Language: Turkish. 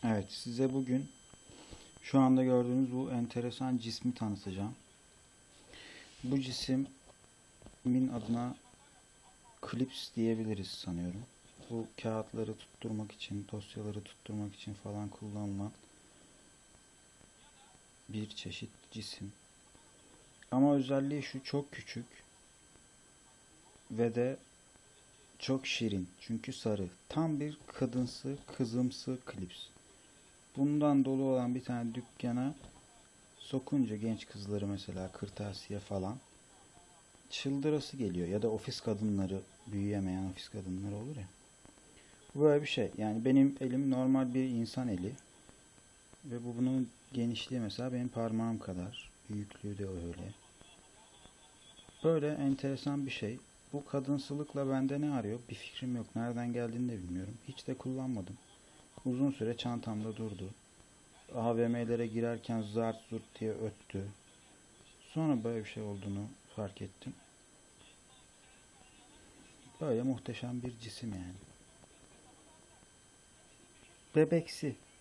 Evet, size bugün şu anda gördüğünüz bu enteresan cismi tanıtacağım. Bu cismin adına klips diyebiliriz sanıyorum. Bu kağıtları tutturmak için, dosyaları tutturmak için falan kullanılan bir çeşit cisim. Ama özelliği şu: çok küçük ve de çok şirin. Çünkü sarı. Tam bir kadınsı, kızımsı klips. Bundan dolu olan bir tane dükkana sokunca genç kızları, mesela kırtasiye falan, çıldırası geliyor. Ya da ofis kadınları, büyüyemeyen ofis kadınları olur ya. Bu böyle bir şey. Yani benim elim normal bir insan eli ve bunun genişliği mesela benim parmağım kadar. Büyüklüğü de öyle. Böyle enteresan bir şey. Bu kadınsılıkla bende ne arıyor? Bir fikrim yok. Nereden geldiğini de bilmiyorum. Hiç de kullanmadım. Uzun süre çantamda durdu. AVM'lere girerken zart zurt diye öttü. Sonra böyle bir şey olduğunu fark ettim. Böyle muhteşem bir cisim yani. Bebeksi.